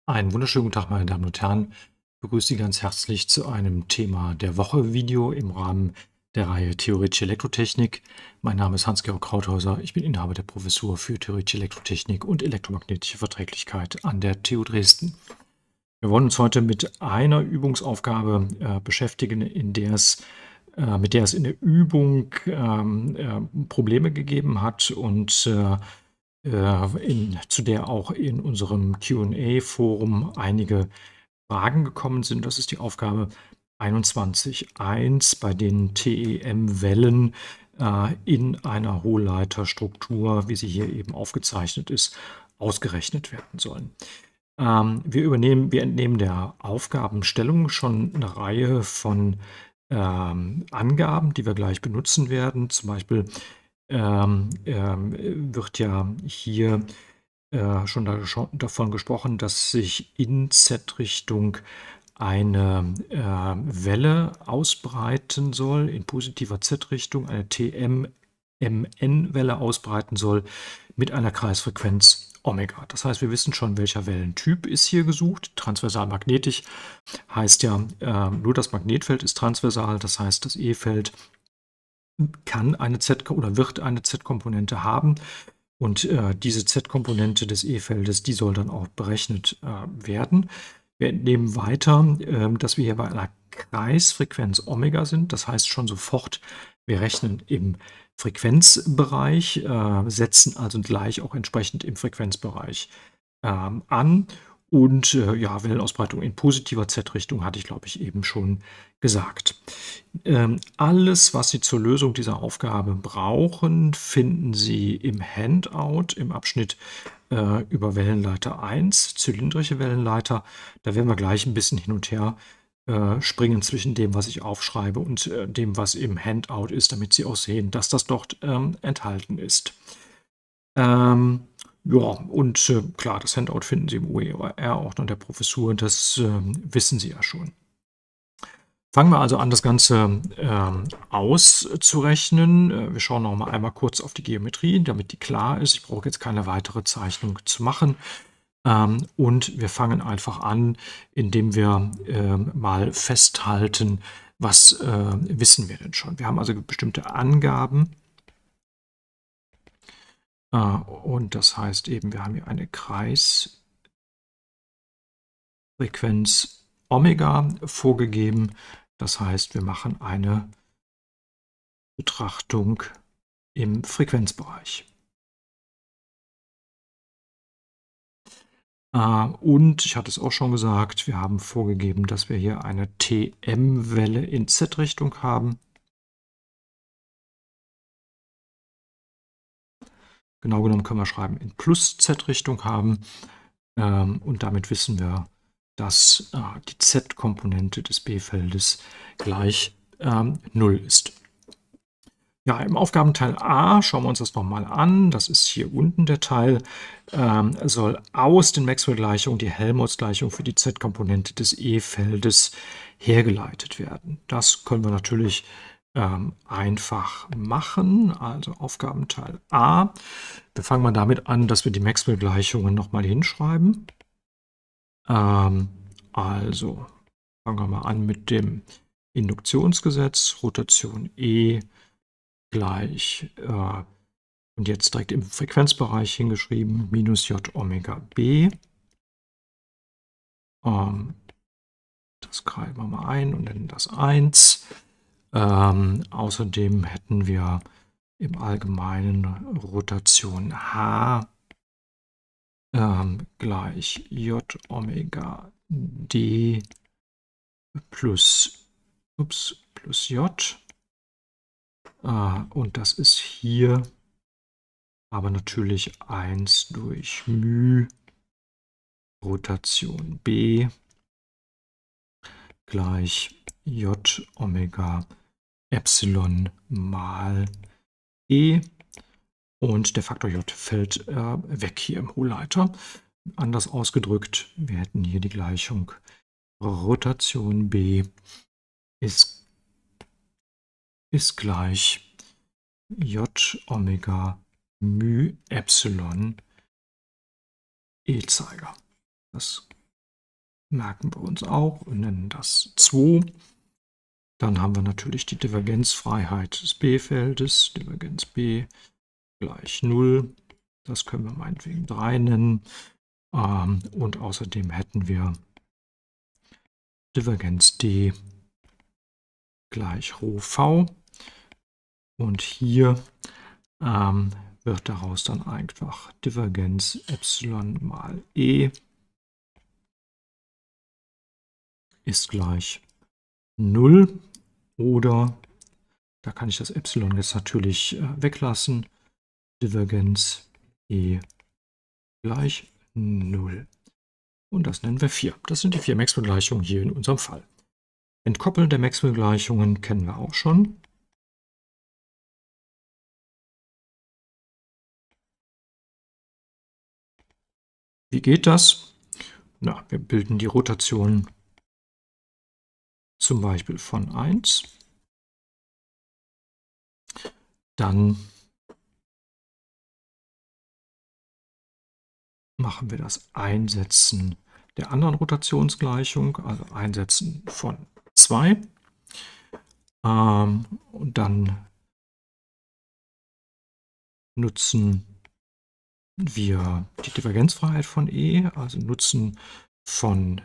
Einen wunderschönen guten Tag, meine Damen und Herren. Ich begrüße Sie ganz herzlich zu einem Thema der Woche Video im Rahmen der Reihe Theoretische Elektrotechnik. Mein Name ist Hans-Georg Krauthauser. Ich bin Inhaber der Professur für Theoretische Elektrotechnik und elektromagnetische Verträglichkeit an der TU Dresden. Wir wollen uns heute mit einer Übungsaufgabe beschäftigen, mit der es in der Übung Probleme gegeben hat und zu der auch in unserem Q&A-Forum einige Fragen gekommen sind. Das ist die Aufgabe 21.1, bei den TEM-Wellen in einer Hohlleiterstruktur, wie sie hier eben aufgezeichnet ist, ausgerechnet werden sollen. Wir entnehmen der Aufgabenstellung schon eine Reihe von Angaben, die wir gleich benutzen werden. Zum Beispiel wird ja hier schon davon gesprochen, dass sich in Z-Richtung eine Welle ausbreiten soll, in positiver Z-Richtung eine TM-MN-Welle ausbreiten soll mit einer Kreisfrequenz Omega. Das heißt, wir wissen schon, welcher Wellentyp ist hier gesucht. Transversal magnetisch heißt ja, nur das Magnetfeld ist transversal, das heißt, das E-Feld kann eine Z- oder wird eine Z-Komponente haben. Und diese Z-Komponente des E-Feldes, die soll dann auch berechnet werden. Wir entnehmen weiter, dass wir hier bei einer Kreisfrequenz Omega sind. Das heißt schon sofort, wir rechnen im Frequenzbereich, setzen also gleich auch entsprechend im Frequenzbereich an. Und ja, Wellenausbreitung in positiver Z-Richtung hatte ich, glaube ich, eben schon gesagt. Alles, was Sie zur Lösung dieser Aufgabe brauchen, finden Sie im Handout im Abschnitt über Wellenleiter 1, zylindrische Wellenleiter. Da werden wir gleich ein bisschen hin und her springen zwischen dem, was ich aufschreibe und dem, was im Handout ist, damit Sie auch sehen, dass das dort enthalten ist. Ja, und klar, das Handout finden Sie im OER-Ordner der Professur, das wissen Sie ja schon. Fangen wir also an, das Ganze auszurechnen. Wir schauen noch mal einmal kurz auf die Geometrie, damit die klar ist. Ich brauche jetzt keine weitere Zeichnung zu machen. Und wir fangen einfach an, indem wir mal festhalten, was wissen wir denn schon. Wir haben also bestimmte Angaben. Und das heißt eben, wir haben hier eine Kreisfrequenz Omega vorgegeben. Das heißt, wir machen eine Betrachtung im Frequenzbereich. Und ich hatte es auch schon gesagt, wir haben vorgegeben, dass wir hier eine TM-Welle in Z-Richtung haben. Genau genommen können wir schreiben, in Plus-Z-Richtung haben. Und damit wissen wir, dass die Z-Komponente des B-Feldes gleich 0 ist. Ja, im Aufgabenteil A schauen wir uns das nochmal an. Das ist hier unten der Teil. Soll aus den Maxwell-Gleichungen die Helmholtz-Gleichung für die Z-Komponente des E-Feldes hergeleitet werden. Das können wir natürlich einfach machen. Also Aufgabenteil A. Wir fangen mal damit an, dass wir die Maxwell-Gleichungen nochmal hinschreiben. Also fangen wir mal an mit dem Induktionsgesetz, Rotation E gleich, und jetzt direkt im Frequenzbereich hingeschrieben, minus J Omega B. Das schreiben wir mal ein und nennen das 1. Außerdem hätten wir im Allgemeinen Rotation H gleich J Omega D plus J. Und das ist hier aber natürlich 1 durch μ Rotation B gleich J Omega Epsilon mal E. Und der Faktor J fällt weg hier im Hohlleiter. Anders ausgedrückt, wir hätten hier die Gleichung Rotation B ist gleich J Omega μ Epsilon E-Zeiger. Das merken wir uns auch und nennen das 2. Dann haben wir natürlich die Divergenzfreiheit des B-Feldes, Divergenz B gleich 0. Das können wir meinetwegen 3 nennen. Und außerdem hätten wir Divergenz D gleich Rho V. Und hier wird daraus dann einfach Divergenz Epsilon mal E ist gleich 0. Oder, da kann ich das Epsilon jetzt natürlich weglassen, Divergenz E gleich 0. Und das nennen wir 4. Das sind die 4 Maxwell-Gleichungen hier in unserem Fall. Entkoppeln der Maxwell-Gleichungen kennen wir auch schon. Wie geht das? Na, wir bilden die Rotation zum Beispiel von 1. Dann machen wir das Einsetzen der anderen Rotationsgleichung, also Einsetzen von 2. Und dann nutzen wir die Divergenzfreiheit von E, also nutzen von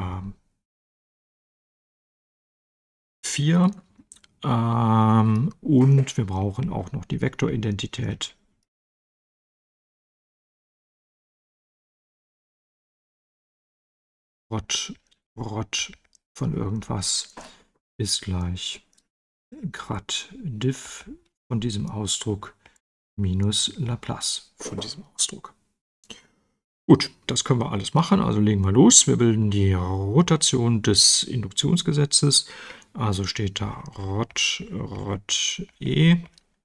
4. Und wir brauchen auch noch die Vektoridentität. Rot von irgendwas ist gleich grad diff von diesem Ausdruck minus Laplace von diesem Ausdruck. Gut, das können wir alles machen, also legen wir los. Wir bilden die Rotation des Induktionsgesetzes, also steht da Rot E.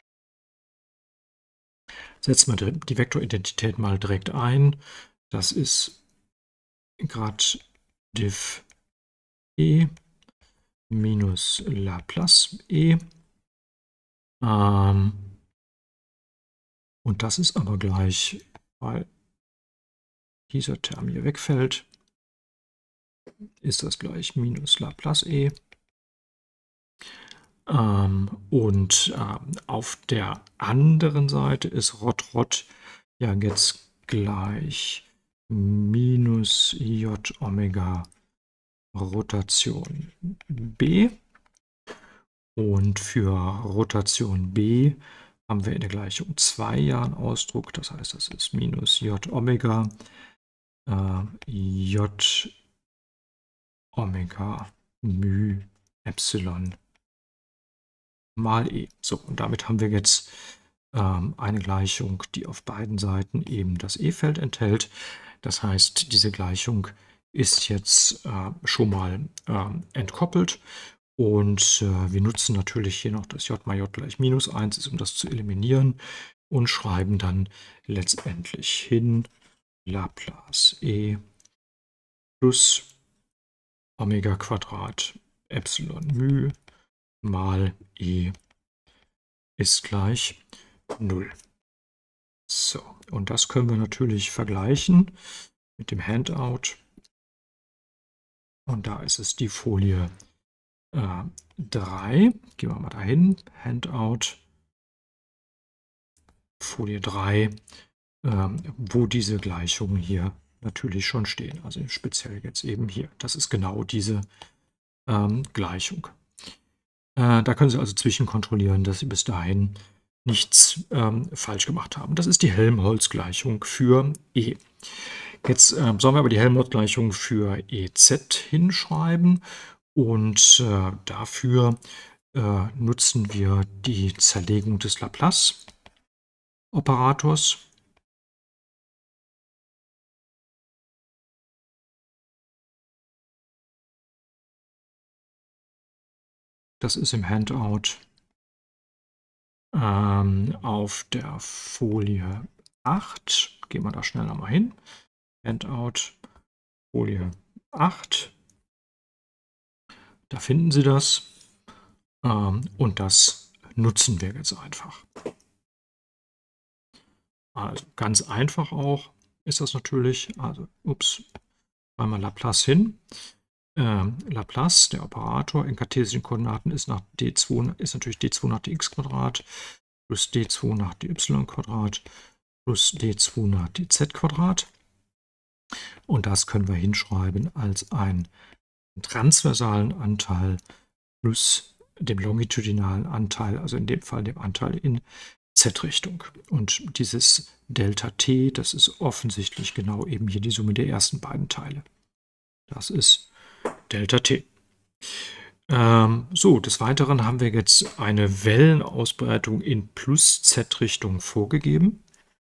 Setzen wir die Vektoridentität mal direkt ein. Das ist grad diff E minus Laplace E. Und das ist aber gleich, weil dieser Term hier wegfällt, ist das gleich minus Laplace E. Und auf der anderen Seite ist Rot ja jetzt gleich minus J Omega Rotation B. Und für Rotation B haben wir in der Gleichung 2 ja einen Ausdruck. Das heißt, das ist minus J Omega J Omega μ Epsilon mal E. So, und damit haben wir jetzt eine Gleichung, die auf beiden Seiten eben das E-Feld enthält. Das heißt, diese Gleichung ist jetzt schon mal entkoppelt. Und wir nutzen natürlich hier noch das J mal J gleich minus 1 ist, um das zu eliminieren. Und schreiben dann letztendlich hin Laplace E plus Omega Quadrat Epsilon μ mal E ist gleich 0. So, und das können wir natürlich vergleichen mit dem Handout. Und da ist es die Folie 3. Gehen wir mal dahin. Handout. Folie 3, wo diese Gleichungen hier natürlich schon stehen. Also speziell jetzt eben hier. Das ist genau diese Gleichung. Da können Sie also zwischenkontrollieren, dass Sie bis dahin nichts falsch gemacht haben. Das ist die Helmholtz-Gleichung für E. Jetzt sollen wir aber die Helmholtz-Gleichung für EZ hinschreiben und dafür nutzen wir die Zerlegung des Laplace-Operators. Das ist im Handout auf der Folie 8. Gehen wir da schnell nochmal hin. Handout, Folie 8. Da finden Sie das. Und das nutzen wir jetzt einfach. Also ganz einfach auch ist das natürlich. Also, ups, Einmal Laplace hin. Laplace, der Operator in kartesischen Koordinaten ist natürlich d2 nach dx² plus d2 nach dy² plus d2 nach dz². Und das können wir hinschreiben als einen transversalen Anteil plus dem longitudinalen Anteil, also in dem Fall dem Anteil in z-Richtung. Und dieses Delta t, das ist offensichtlich genau eben hier die Summe der ersten beiden Teile. Das ist Delta t. So, des Weiteren haben wir jetzt eine Wellenausbreitung in plus z-Richtung vorgegeben.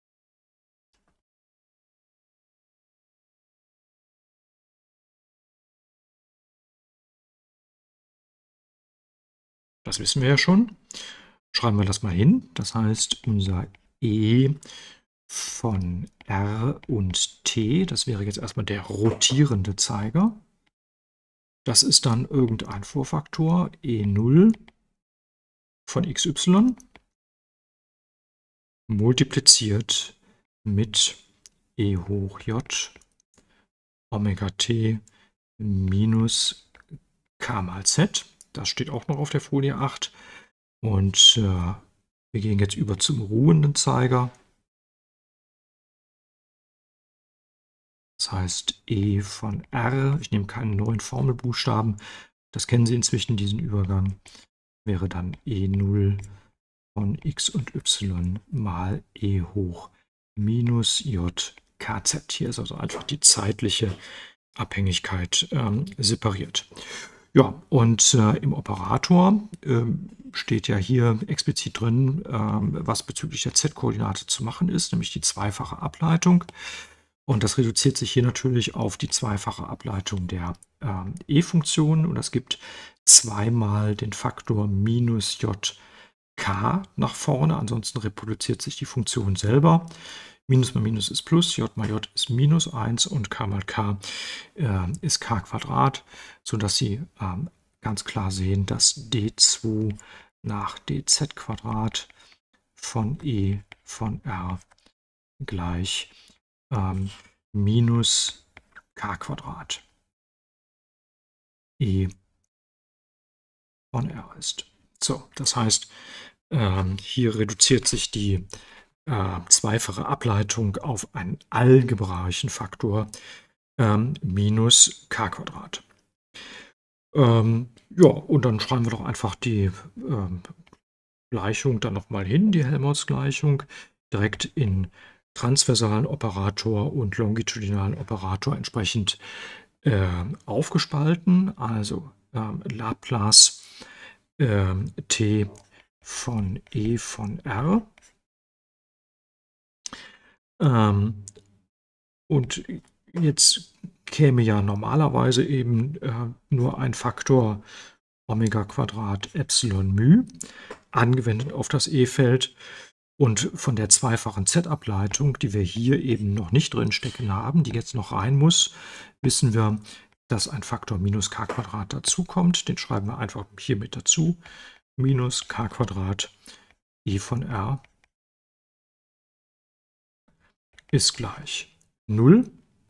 Das wissen wir ja schon. Schreiben wir das mal hin. Das heißt, unser E von R und T, das wäre jetzt erstmal der rotierende Zeiger. Das ist dann irgendein Vorfaktor E0 von xy multipliziert mit E hoch j Omega t minus k mal z. Das steht auch noch auf der Folie 8. Und wir gehen jetzt über zum ruhenden Zeiger. Das heißt E von R, ich nehme keinen neuen Formelbuchstaben, das kennen Sie inzwischen, diesen Übergang, wäre dann E0 von x und y mal E hoch minus j kz. Hier ist also einfach die zeitliche Abhängigkeit separiert. Ja, und im Operator steht ja hier explizit drin, was bezüglich der z-Koordinate zu machen ist, nämlich die zweifache Ableitung. Und das reduziert sich hier natürlich auf die zweifache Ableitung der e-Funktion. Und das gibt zweimal den Faktor minus j k nach vorne. Ansonsten reproduziert sich die Funktion selber. Minus mal Minus ist Plus, j mal j ist minus 1 und k mal k ist k², sodass Sie ganz klar sehen, dass d2 nach dz² von E von R gleich minus k² E von R ist. So, das heißt, hier reduziert sich die zweifache Ableitung auf einen algebraischen Faktor minus k². Ja, und dann schreiben wir doch einfach die Gleichung dann nochmal hin, die Helmholtz-Gleichung, direkt in transversalen Operator und longitudinalen Operator entsprechend aufgespalten. Also Laplace t von E von R. Und jetzt käme ja normalerweise eben nur ein Faktor Omega² Epsilon μ angewendet auf das E-Feld. Und von der zweifachen Z-Ableitung, die wir hier eben noch nicht drin stecken haben, die jetzt noch rein muss, wissen wir, dass ein Faktor minus k² dazukommt. Den schreiben wir einfach hier mit dazu. Minus k² E von R ist gleich 0.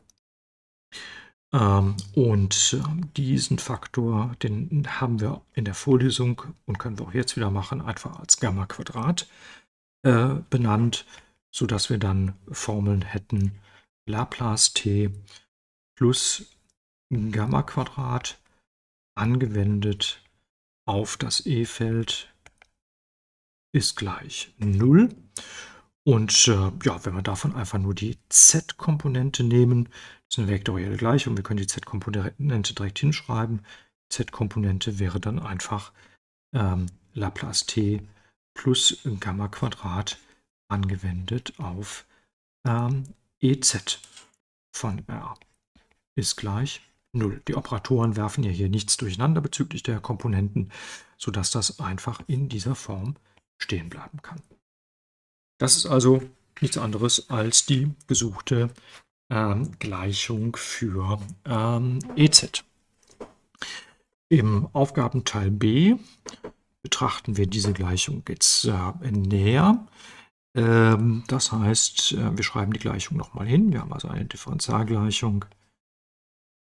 Und diesen Faktor, den haben wir in der Vorlesung und können wir auch jetzt wieder machen, einfach als Gamma² benannt, sodass wir dann Formeln hätten Laplace t plus Gamma² angewendet auf das E-Feld ist gleich 0. Und ja, wenn wir davon einfach nur die Z-Komponente nehmen, das ist eine vektorielle Gleichung, wir können die Z-Komponente direkt hinschreiben. Z-Komponente wäre dann einfach Laplace t plus Gamma² angewendet auf EZ von R ist gleich 0. Die Operatoren werfen ja hier nichts durcheinander bezüglich der Komponenten, sodass das einfach in dieser Form stehen bleiben kann. Das ist also nichts anderes als die gesuchte Gleichung für EZ. Im Aufgabenteil B betrachten wir diese Gleichung jetzt näher. Das heißt, wir schreiben die Gleichung nochmal hin. Wir haben also eine Differentialgleichung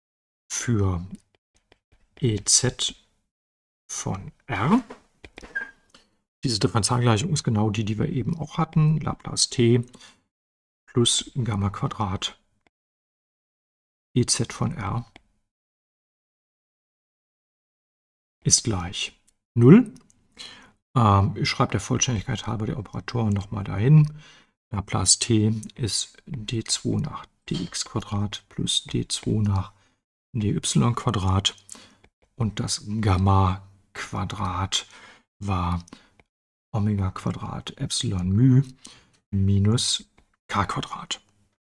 für EZ von R. Diese Differentialgleichung ist genau die, die wir eben auch hatten. Laplace t plus Gamma Quadrat EZ von R ist gleich 0. Ich schreibe der Vollständigkeit halber die Operatoren nochmal dahin. Laplace t ist d2 nach dx Quadrat plus d2 nach dy Quadrat. Und das Gamma Quadrat war Omega Quadrat Epsilon μ minus k Quadrat.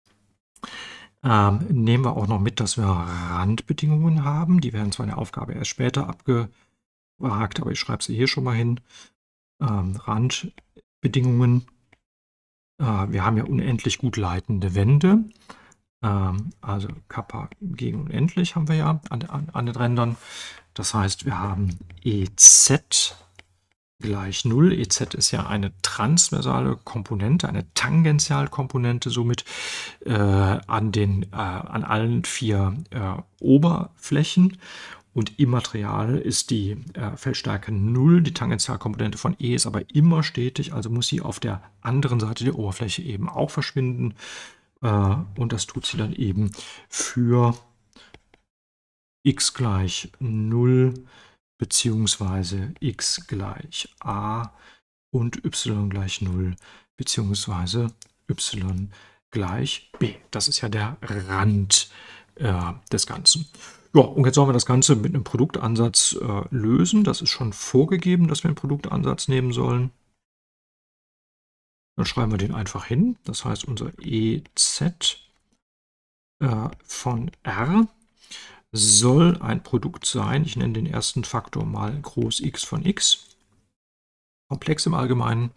Nehmen wir auch noch mit, dass wir Randbedingungen haben. Die werden zwar in der Aufgabe erst später abgehakt, aber ich schreibe sie hier schon mal hin. Randbedingungen. Wir haben ja unendlich gut leitende Wände. Also Kappa gegen unendlich haben wir ja an den Rändern. Das heißt, wir haben EZ gleich 0. EZ ist ja eine transversale Komponente, eine Tangentialkomponente, somit an allen 4 Oberflächen. Und im Material ist die Feldstärke 0. Die Tangentialkomponente von E ist aber immer stetig, also muss sie auf der anderen Seite der Oberfläche eben auch verschwinden. Und das tut sie dann eben für x gleich 0 beziehungsweise x gleich a und y gleich 0 beziehungsweise y gleich b. Das ist ja der Rand des Ganzen. Ja, und jetzt sollen wir das Ganze mit einem Produktansatz lösen. Das ist schon vorgegeben, dass wir einen Produktansatz nehmen sollen. Dann schreiben wir den einfach hin. Das heißt, unser EZ von R soll ein Produkt sein. Ich nenne den ersten Faktor mal groß x von x. Komplex im Allgemeinen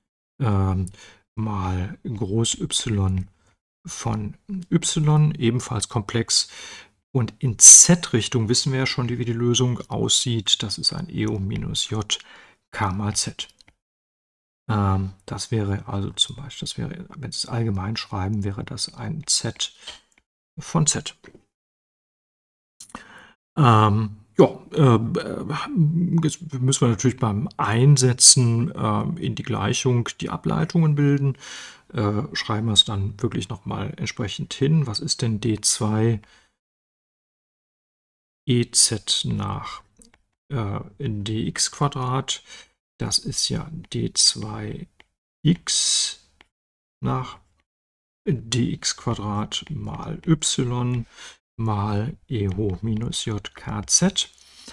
mal groß y von y, ebenfalls komplex. Und in Z-Richtung wissen wir ja schon, wie die Lösung aussieht. Das ist ein EO minus J k mal Z. Das wäre also zum Beispiel, wenn wir es allgemein schreiben, wäre das ein Z von Z. Jetzt müssen wir natürlich beim Einsetzen in die Gleichung die Ableitungen bilden. Schreiben wir es dann wirklich nochmal entsprechend hin. Was ist denn d2 EZ nach dx Quadrat? Das ist ja d2x nach dx Quadrat mal y mal e hoch minus j kz.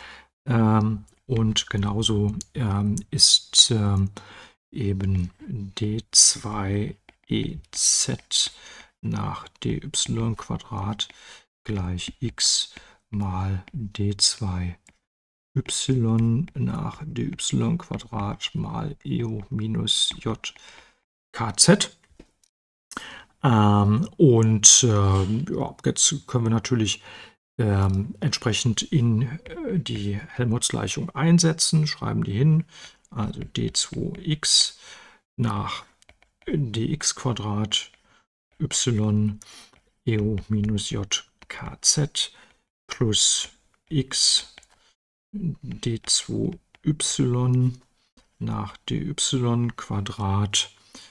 Und genauso ist eben d2 ez nach dy Quadrat gleich x mal d2 y nach dy Quadrat mal e hoch minus j kz. Jetzt können wir natürlich entsprechend in die Helmholtz-Gleichung einsetzen, schreiben die hin, also d2x nach dx Quadrat y e hoch minus j kz plus x d2y nach dy Quadrat.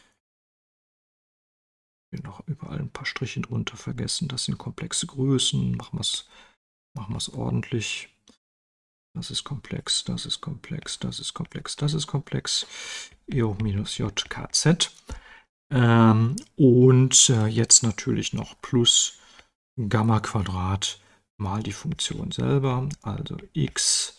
Noch überall ein paar Striche drunter vergessen. Das sind komplexe Größen. Machen wir es ordentlich. Das ist komplex, das ist komplex, das ist komplex, das ist komplex. E hoch minus j kz. Jetzt natürlich noch plus Gamma Quadrat mal die Funktion selber. Also x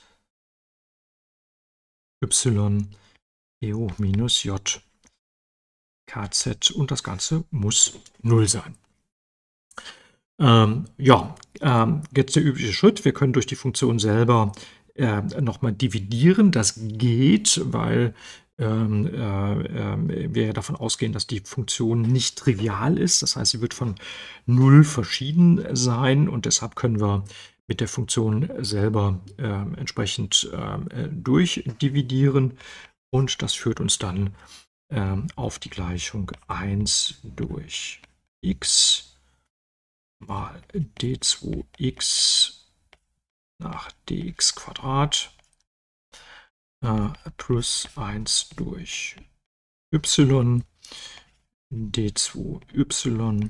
y e hoch minus j kz und das Ganze muss 0 sein. Jetzt der übliche Schritt. Wir können durch die Funktion selber nochmal dividieren. Das geht, weil wir ja davon ausgehen, dass die Funktion nicht trivial ist. Das heißt, sie wird von 0 verschieden sein und deshalb können wir mit der Funktion selber entsprechend durchdividieren und das führt uns dann auf die Gleichung 1 durch x mal d2x nach dx² plus 1 durch y d2y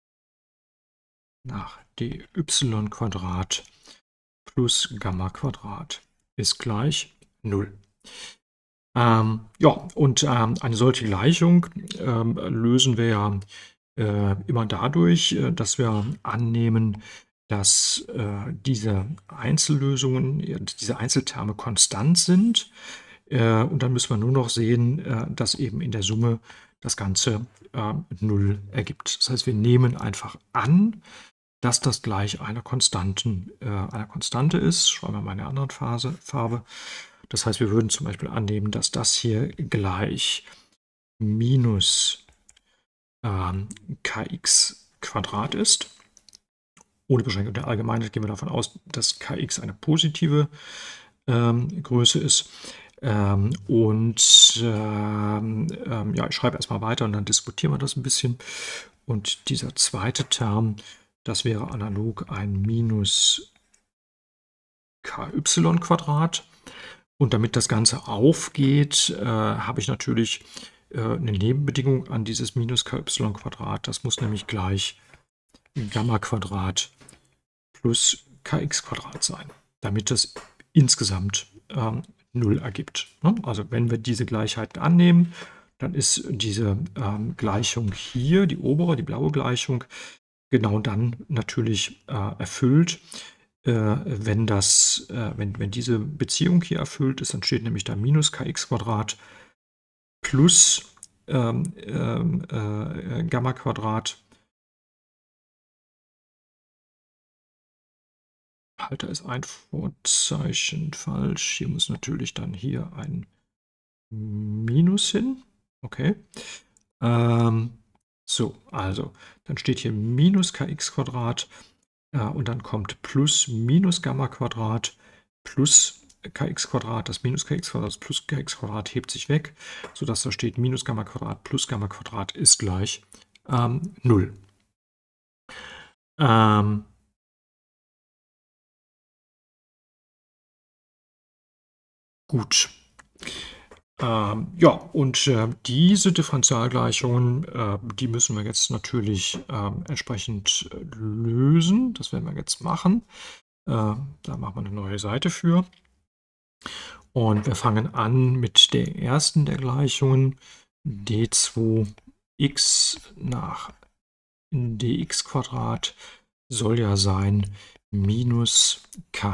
nach dy² plus Gamma² ist gleich 0. Ja, und eine solche Gleichung lösen wir ja immer dadurch, dass wir annehmen, dass diese Einzellösungen, diese Einzelterme konstant sind. Und dann müssen wir nur noch sehen, dass eben in der Summe das Ganze 0 ergibt. Das heißt, wir nehmen einfach an, dass das gleich einer Konstante ist. Schreiben wir mal in einer anderen Farbe. Das heißt, wir würden zum Beispiel annehmen, dass das hier gleich minus kx² ist. Ohne Beschränkung der Allgemeinheit gehen wir davon aus, dass kx eine positive Größe ist. Ja, ich schreibe erstmal weiter und dann diskutieren wir das ein bisschen. Und dieser zweite Term, das wäre analog ein minus ky². Und damit das Ganze aufgeht, habe ich natürlich eine Nebenbedingung an dieses minus ky². Das muss nämlich gleich Gamma² plus kx² sein, damit das insgesamt 0 ergibt. Also wenn wir diese Gleichheit annehmen, dann ist diese Gleichung hier, die obere, die blaue Gleichung, genau dann natürlich erfüllt. Wenn diese Beziehung hier erfüllt ist, dann steht nämlich da minus kx² plus Gamma². Halt, da ist ein Vorzeichen falsch. Hier muss natürlich dann hier ein Minus hin. Okay. So, also, dann steht hier minus kx² und dann kommt plus minus Gamma² plus kx². Das minus kx² plus kx² hebt sich weg, sodass da steht minus Gamma² plus Gamma² ist gleich 0. Gut. Ja, und diese Differentialgleichungen, die müssen wir jetzt natürlich entsprechend lösen. Das werden wir jetzt machen. Da machen wir eine neue Seite für. Und wir fangen an mit der ersten der Gleichungen. d2x nach dx² soll ja sein minus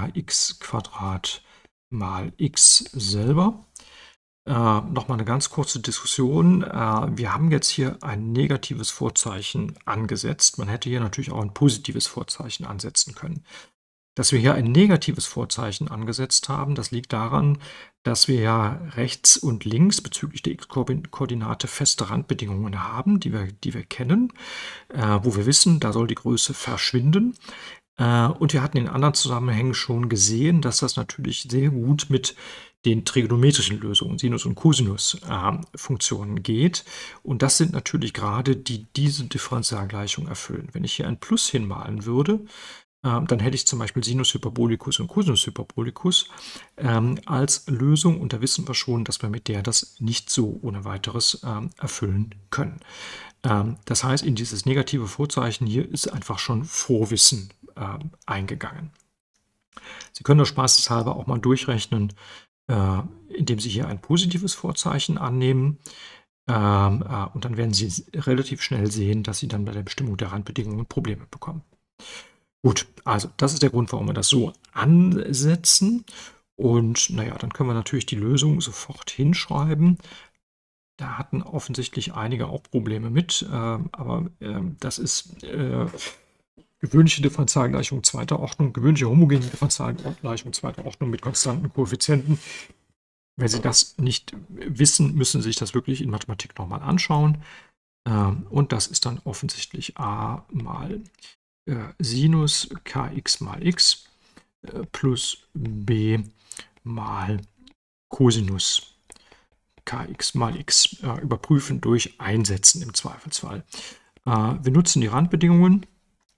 kx² mal x selber. Nochmal eine ganz kurze Diskussion. Wir haben jetzt hier ein negatives Vorzeichen angesetzt. Man hätte hier natürlich auch ein positives Vorzeichen ansetzen können. Dass wir hier ein negatives Vorzeichen angesetzt haben, das liegt daran, dass wir ja rechts und links bezüglich der x-Koordinate feste Randbedingungen haben, die wir kennen, wo wir wissen, da soll die Größe verschwinden. Und wir hatten in anderen Zusammenhängen schon gesehen, dass das natürlich sehr gut mit den trigonometrischen Lösungen, Sinus- und Cosinus-Funktionen geht. Und das sind natürlich gerade die diese Differentialgleichung erfüllen. Wenn ich hier ein Plus hinmalen würde, dann hätte ich zum Beispiel Sinus Hyperbolicus und Cosinus Hyperbolicus als Lösung. Und da wissen wir schon, dass wir mit der das nicht so ohne weiteres erfüllen können. Das heißt, in dieses negative Vorzeichen hier ist einfach schon Vorwissen eingegangen. Sie können das spaßeshalber auch mal durchrechnen, indem Sie hier ein positives Vorzeichen annehmen. Und dann werden Sie relativ schnell sehen, dass Sie dann bei der Bestimmung der Randbedingungen Probleme bekommen. Gut, also das ist der Grund, warum wir das so ansetzen. Und naja, dann können wir natürlich die Lösung sofort hinschreiben. Da hatten offensichtlich einige auch Probleme mit, aber das ist gewöhnliche Differentialgleichung zweiter Ordnung, gewöhnliche homogene Differentialgleichung zweiter Ordnung mit konstanten Koeffizienten. Wenn Sie das nicht wissen, müssen Sie sich das wirklich in Mathematik nochmal anschauen. Und das ist dann offensichtlich a mal Sinus kx mal x plus b mal Cosinus kx mal x. Überprüfen durch Einsetzen im Zweifelsfall. Wir nutzen die Randbedingungen.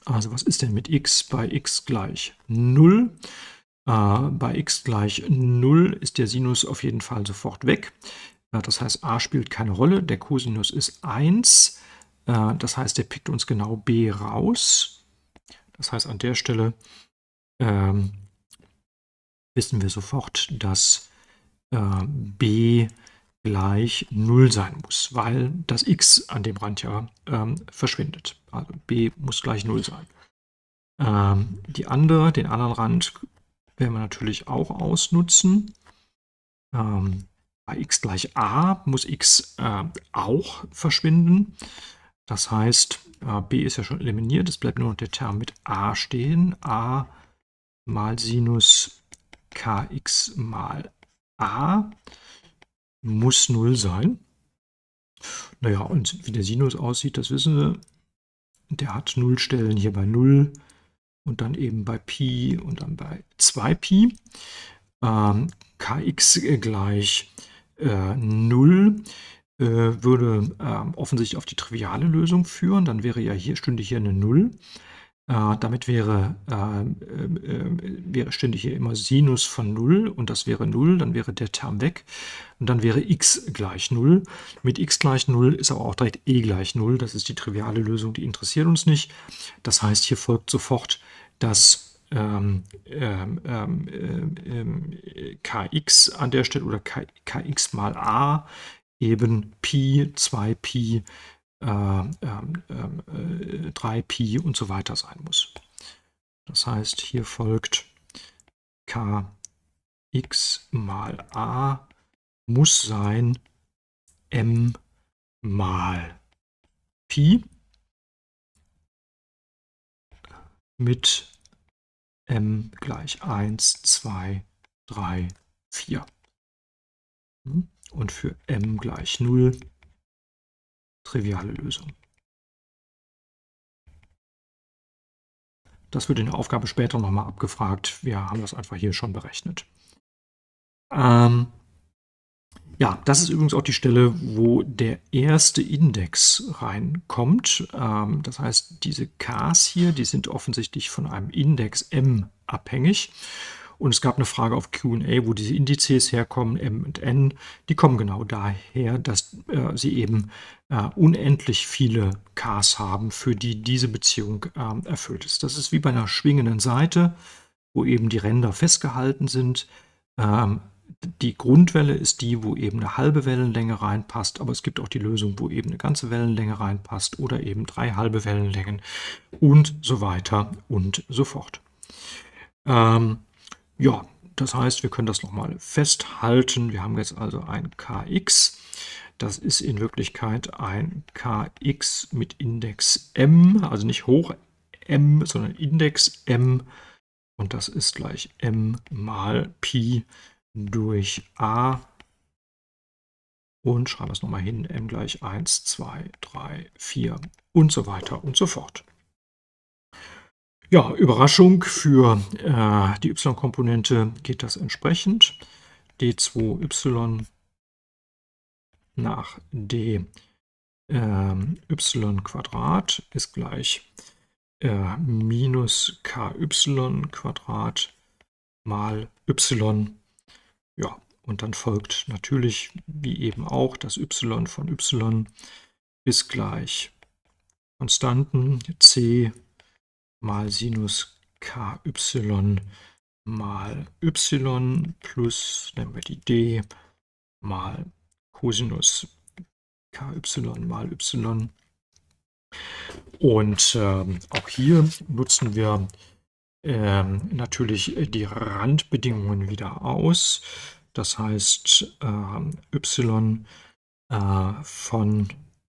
Also was ist denn mit x bei x gleich 0? Bei x gleich 0 ist der Sinus auf jeden Fall sofort weg. Das heißt, a spielt keine Rolle, der Cosinus ist 1. Das heißt, der pickt uns genau b raus. Das heißt, an der Stelle wissen wir sofort, dass b gleich 0 sein muss, weil das x an dem Rand ja verschwindet. Also b muss gleich 0 sein. Den anderen Rand werden wir natürlich auch ausnutzen. Bei x gleich a muss x auch verschwinden. Das heißt, b ist ja schon eliminiert, es bleibt nur noch der Term mit a stehen. A mal Sinus kx mal a muss 0 sein. Naja, und wie der Sinus aussieht, das wissen wir. Der hat Nullstellen hier bei 0 und dann eben bei Pi und dann bei 2Pi. Kx gleich 0 würde offensichtlich auf die triviale Lösung führen. Dann wäre ja stünde hier eine 0. Damit stünde hier immer Sinus von 0 und das wäre 0, dann wäre der Term weg und dann wäre x gleich 0. Mit x gleich 0 ist aber auch direkt e gleich 0, das ist die triviale Lösung, die interessiert uns nicht. Das heißt, hier folgt sofort, dass kx an der Stelle oder kx mal a eben Pi, 2Pi, 3Pi und so weiter sein muss. Das heißt, hier folgt kx mal a muss sein m mal Pi mit m gleich 1, 2, 3, 4. Und für m gleich 0 triviale Lösung. Das wird in der Aufgabe später nochmal abgefragt. Wir haben das einfach hier schon berechnet. Ja, das ist übrigens auch die Stelle, wo der erste Index reinkommt. Das heißt, diese Ks hier, die sind offensichtlich von einem Index m abhängig. Und es gab eine Frage auf Q&A, wo diese Indizes herkommen, m und n. Die kommen genau daher, dass sie eben unendlich viele Ks haben, für die diese Beziehung erfüllt ist. Das ist wie bei einer schwingenden Saite, wo eben die Ränder festgehalten sind. Die Grundwelle ist die, wo eben eine halbe Wellenlänge reinpasst, aber es gibt auch die Lösung, wo eben eine ganze Wellenlänge reinpasst oder eben 3 halbe Wellenlängen und so weiter und so fort. Ja, das heißt, wir können das nochmal festhalten. Wir haben jetzt also ein Kx. Das ist in Wirklichkeit ein Kx mit Index m, also nicht hoch m, sondern Index m. Und das ist gleich m mal Pi durch a. Und schreiben wir es nochmal hin, m gleich 1, 2, 3, 4 und so weiter und so fort. Ja, Überraschung, für die y-Komponente geht das entsprechend. d2y nach dy Quadrat ist gleich minus ky Quadrat mal y. Ja, und dann folgt natürlich, wie eben auch, das y von y ist gleich Konstanten c mal Sinus ky mal y plus, nehmen wir die d, mal Cosinus ky mal y. Und auch hier nutzen wir natürlich die Randbedingungen wieder aus. Das heißt, y von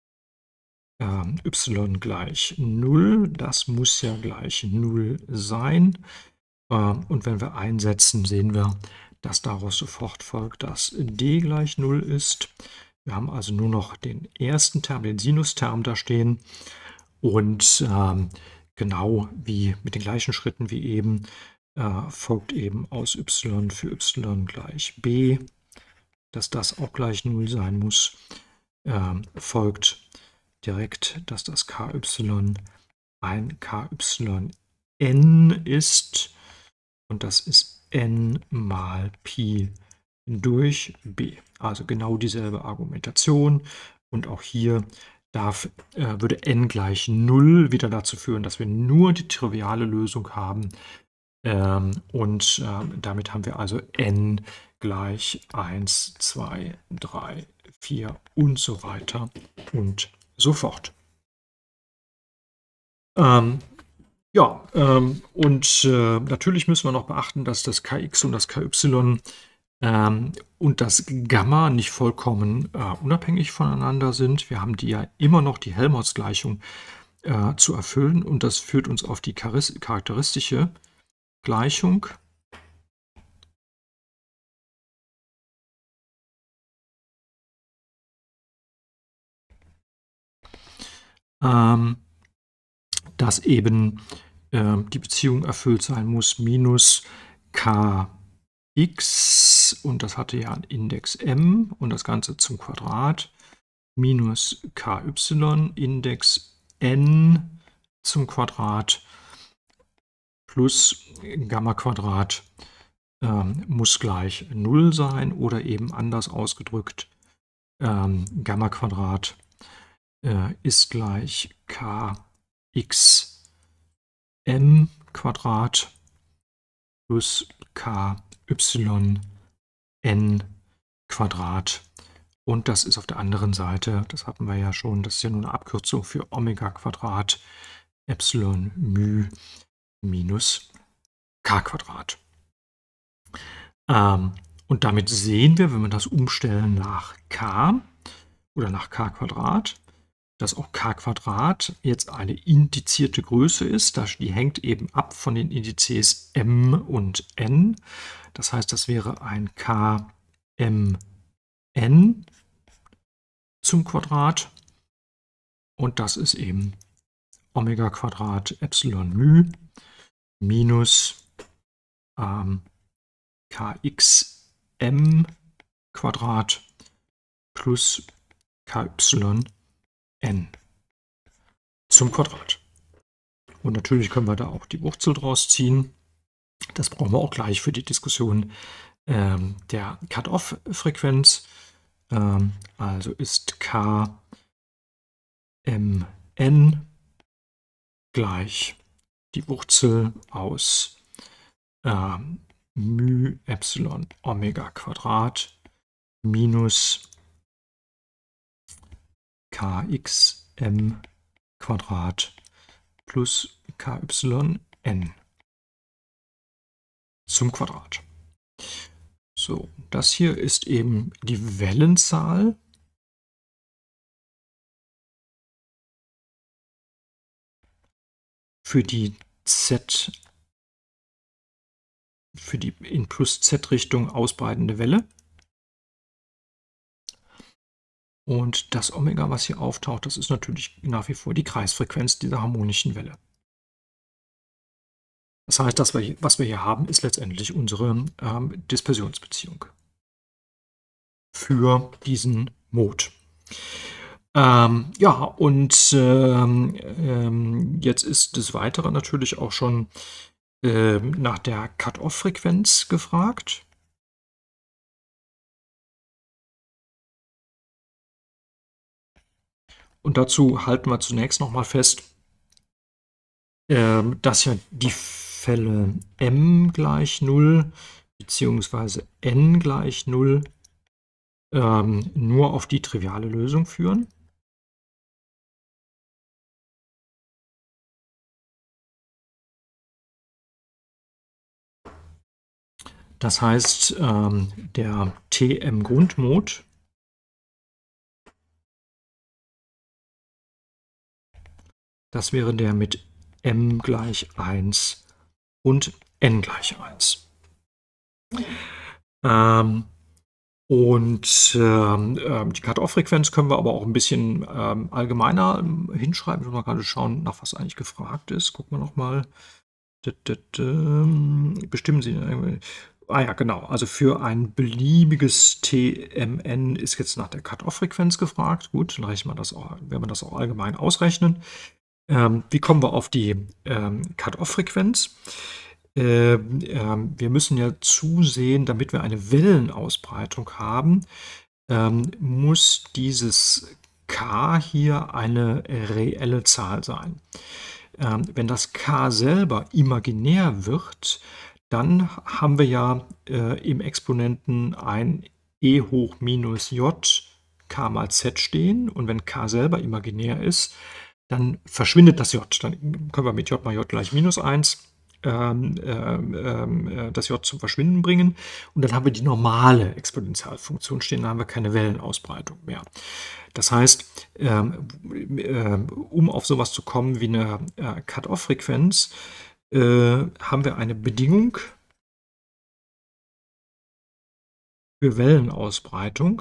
y gleich 0, das muss ja gleich 0 sein. Und wenn wir einsetzen, sehen wir, dass daraus sofort folgt, dass d gleich 0 ist. Wir haben also nur noch den ersten Term, den Sinusterm da stehen. Und genau wie mit den gleichen Schritten wie eben, folgt eben aus y für y gleich b, dass das auch gleich 0 sein muss, folgt direkt, dass das ky ein KYN ist. Und das ist n mal Pi durch b. Also genau dieselbe Argumentation. Und auch hier würde n gleich 0 wieder dazu führen, dass wir nur die triviale Lösung haben. Damit haben wir also n gleich 1, 2, 3, 4 und so weiter und so fort. Natürlich müssen wir noch beachten, dass das Kx und das Ky und das Gamma nicht vollkommen unabhängig voneinander sind. Wir haben ja immer noch die Helmholtz-Gleichung zu erfüllen und das führt uns auf die charakteristische Gleichung. Dass eben die Beziehung erfüllt sein muss, minus kx, und das hatte ja einen Index m und das Ganze zum Quadrat, minus ky, Index n zum Quadrat, plus Gamma Quadrat muss gleich 0 sein oder eben anders ausgedrückt, Gamma Quadrat ist gleich kx m Quadrat plus ky n Quadrat. Und das ist auf der anderen Seite, das hatten wir ja schon, das ist ja nur eine Abkürzung für Omega Quadrat Epsilon μ minus k Quadrat. Und damit sehen wir, wenn wir das umstellen nach k oder nach k Quadrat, dass auch k Quadrat jetzt eine indizierte Größe ist. Die hängt eben ab von den Indizes m und n. Das heißt, das wäre ein kmn zum Quadrat. Und das ist eben Omega Quadrat Epsilon μ minus kxm Quadrat plus ky n zum Quadrat. Und natürlich können wir da auch die Wurzel draus ziehen. Das brauchen wir auch gleich für die Diskussion der Cut-off-Frequenz. Also ist kmn gleich die Wurzel aus μ Epsilon Omega Quadrat minus kxm Quadrat plus ky n zum Quadrat. So, das hier ist eben die Wellenzahl für die in plus z Richtung ausbreitende Welle. Und das Omega, was hier auftaucht, das ist natürlich nach wie vor die Kreisfrequenz dieser harmonischen Welle. Das heißt, was wir hier haben, ist letztendlich unsere Dispersionsbeziehung für diesen Mode. Jetzt ist des Weiteren natürlich auch schon nach der Cut-off-Frequenz gefragt. Und dazu halten wir zunächst nochmal fest, dass ja die Fälle m gleich 0 bzw. n gleich 0 nur auf die triviale Lösung führen. Das heißt, der TM-Grundmod das wäre der mit m gleich 1 und n gleich 1. Die Cut-off-Frequenz können wir aber auch ein bisschen allgemeiner hinschreiben. Ich will mal gerade schauen, nach was eigentlich gefragt ist. Gucken wir nochmal. Bestimmen Sie. Ja, genau. Also für ein beliebiges TMN ist jetzt nach der Cut-off-Frequenz gefragt. Gut, dann rechnen wir das auch, werden wir das auch allgemein ausrechnen. Wie kommen wir auf die Cut-off-Frequenz? Wir müssen ja zusehen, damit wir eine Wellenausbreitung haben, muss dieses K hier eine reelle Zahl sein. Wenn das K selber imaginär wird, dann haben wir ja im Exponenten ein e hoch minus j k mal z stehen. Und wenn K selber imaginär ist, dann verschwindet das j. Dann können wir mit j mal j gleich minus 1 das j zum Verschwinden bringen. Und dann haben wir die normale Exponentialfunktion stehen, dann haben wir keine Wellenausbreitung mehr. Das heißt, um auf sowas zu kommen wie eine Cut-off-Frequenz, haben wir eine Bedingung für Wellenausbreitung.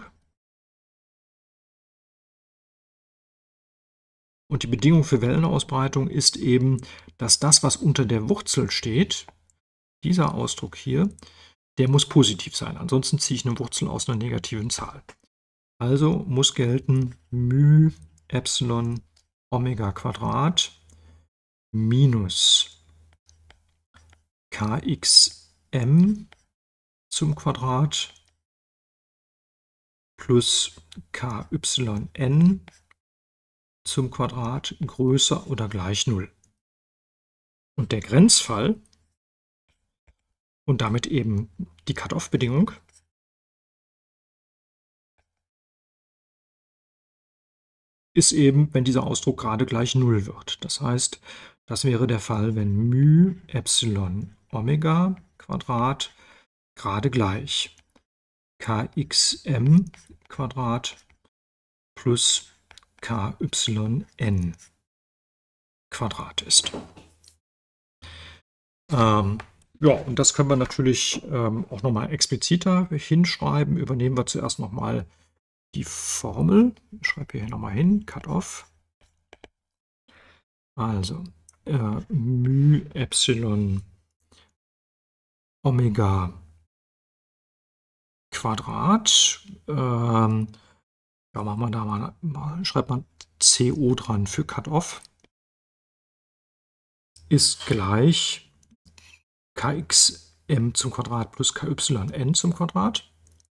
Und die Bedingung für Wellenausbreitung ist eben, dass das, was unter der Wurzel steht, dieser Ausdruck hier, der muss positiv sein. Ansonsten ziehe ich eine Wurzel aus einer negativen Zahl. Also muss gelten μ Epsilon Omega Quadrat minus kxm zum Quadrat plus kyn zum Quadrat größer oder gleich 0. Und der Grenzfall und damit eben die Cut-off-Bedingung ist eben, wenn dieser Ausdruck gerade gleich 0 wird. Das heißt, das wäre der Fall, wenn μ Epsilon Omega Quadrat gerade gleich kxm Quadrat plus kyn Quadrat ist. Ja, und das können wir natürlich auch nochmal expliziter hinschreiben. Übernehmen wir zuerst nochmal die Formel. Ich schreibe hier nochmal hin, Cut-off. Also μ Epsilon Omega Quadrat. Ja, machen wir da mal, schreibt man CO dran für Cut-off. Ist gleich kxm zum Quadrat plus kyn zum Quadrat.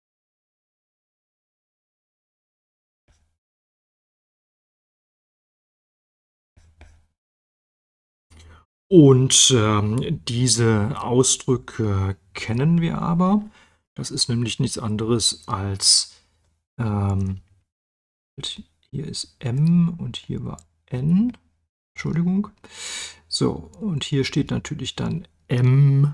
Und diese Ausdrücke kennen wir aber. Das ist nämlich nichts anderes als, hier ist m und hier war n. Entschuldigung. So, und hier steht natürlich dann m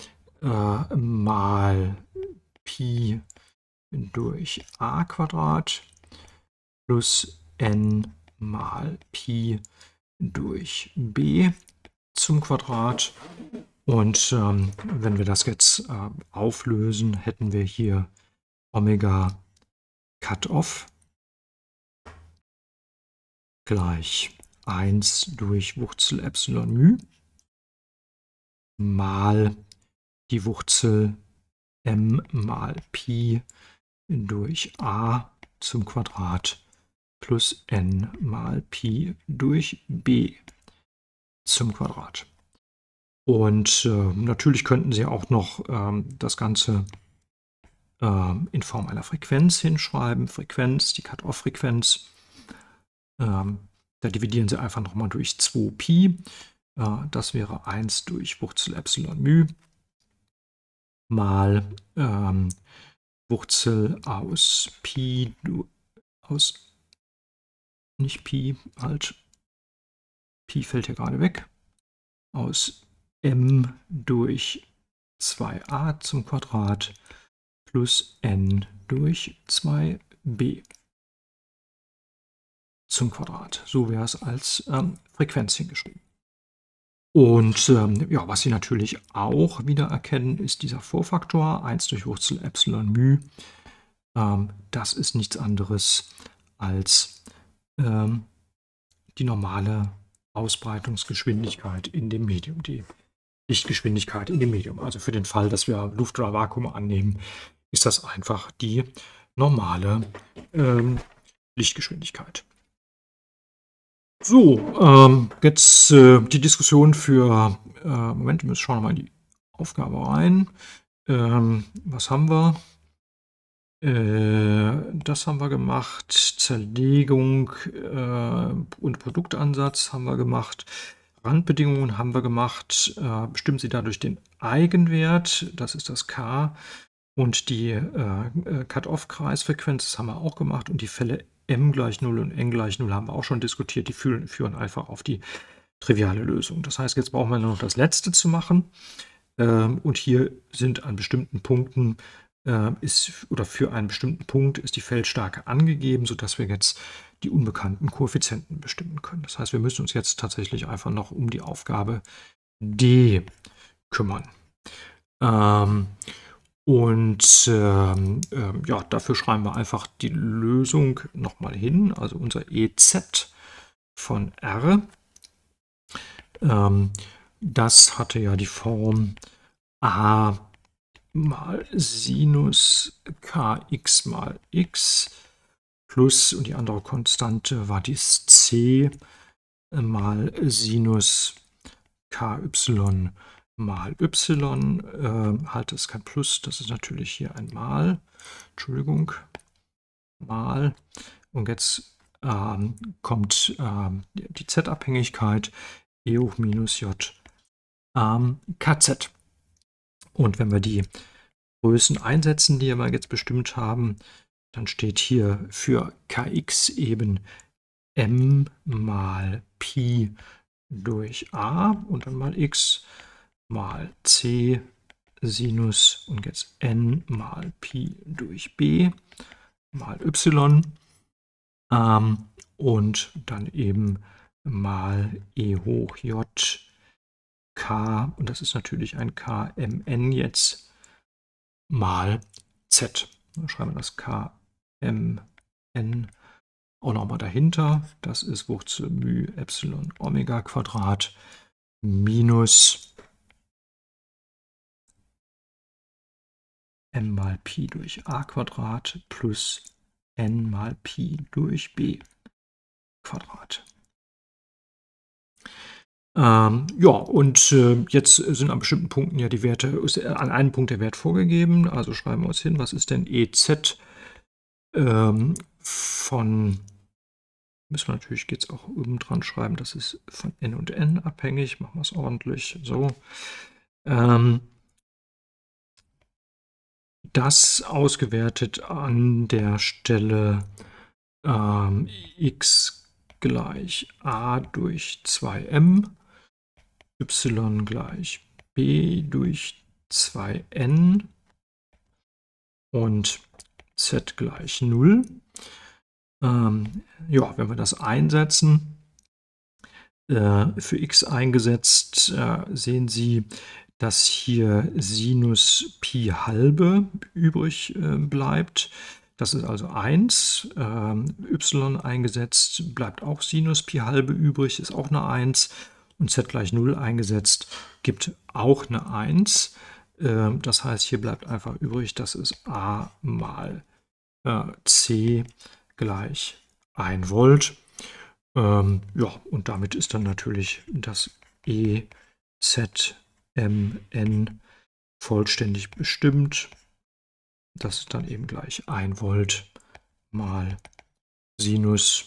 mal Pi durch a Quadrat plus n mal Pi durch b zum Quadrat. Und wenn wir das jetzt auflösen, hätten wir hier Omega Cut-off gleich 1 durch Wurzel Epsilon μ mal die Wurzel m mal Pi durch a zum Quadrat plus n mal Pi durch b zum Quadrat. Und natürlich könnten Sie auch noch das Ganze in Form einer Frequenz hinschreiben. Frequenz, die Cut-off-Frequenz. Da dividieren Sie einfach nochmal durch 2Pi. Das wäre 1 durch Wurzel Epsilon μ mal Wurzel aus Pi, nicht Pi, halt, Pi fällt hier gerade weg, aus m durch 2a zum Quadrat plus n durch 2b zum Quadrat. So wäre es als Frequenz hingeschrieben. Und ja, was Sie natürlich auch wieder erkennen, ist dieser Vorfaktor 1 durch Wurzel Epsilon μ. Das ist nichts anderes als die normale Ausbreitungsgeschwindigkeit in dem Medium, die Lichtgeschwindigkeit in dem Medium. Also für den Fall, dass wir Luft oder Vakuum annehmen, ist das einfach die normale Lichtgeschwindigkeit. So, jetzt die Diskussion für, Moment, wir schauen wir mal in die Aufgabe rein. Was haben wir? Das haben wir gemacht. Zerlegung und Produktansatz haben wir gemacht. Randbedingungen haben wir gemacht. Bestimmen Sie dadurch den Eigenwert, das ist das K. Und die Cut-off-Kreisfrequenz, das haben wir auch gemacht. Und die Fälle m gleich 0 und n gleich 0 haben wir auch schon diskutiert. Die führen einfach auf die triviale Lösung. Das heißt, jetzt brauchen wir nur noch das letzte zu machen. Und hier sind an bestimmten Punkten für einen bestimmten Punkt ist die Feldstärke angegeben, sodass wir jetzt die unbekannten Koeffizienten bestimmen können. Das heißt, wir müssen uns jetzt tatsächlich einfach noch um die Aufgabe D kümmern. Ja, dafür schreiben wir einfach die Lösung nochmal hin, also unser EZ von R. Das hatte ja die Form a mal Sinus kx mal x plus, und die andere Konstante war dies c mal Sinus ky mal y. Halt, das ist kein Plus, das ist natürlich hier ein Mal. Entschuldigung, Mal. Und jetzt kommt die z-Abhängigkeit e hoch minus j kz. Und wenn wir die Größen einsetzen, die wir jetzt bestimmt haben, dann steht hier für kx eben m mal Pi durch a und dann mal x mal c Sinus und jetzt n mal Pi durch b mal y und dann eben mal e hoch j k, und das ist natürlich ein kmn jetzt, mal z. Dann schreiben wir das kmn auch nochmal dahinter. Das ist Wurzel μ Epsilon Omega Quadrat minus m mal Pi durch a Quadrat plus n mal Pi durch b Quadrat. Ja, und jetzt sind an bestimmten Punkten ja die Werte, an einem Punkt der Wert vorgegeben. Also schreiben wir uns hin, was ist denn EZ von, müssen wir natürlich jetzt auch oben dran schreiben, das ist von n und n abhängig. Machen wir es ordentlich. So. Das ausgewertet an der Stelle x gleich a durch 2m, y gleich b durch 2n und z gleich 0. Ja, wenn wir das einsetzen, für x eingesetzt, sehen Sie, dass hier Sinus Pi halbe übrig bleibt. Das ist also 1. Y eingesetzt bleibt auch Sinus Pi halbe übrig, ist auch eine 1. Und z gleich 0 eingesetzt gibt auch eine 1. Das heißt, hier bleibt einfach übrig, das ist a mal c gleich 1 Volt. Ja, und damit ist dann natürlich das EZMN vollständig bestimmt. Das ist dann eben gleich 1 Volt mal Sinus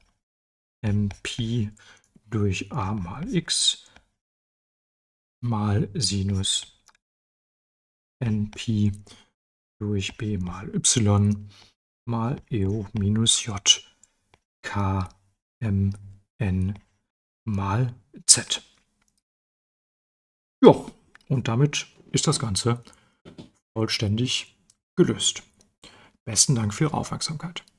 mpi durch a mal x mal Sinus npi durch b mal y mal e hoch minus j k mn mal z. Ja, und damit ist das Ganze vollständig gelöst. Besten Dank für Ihre Aufmerksamkeit.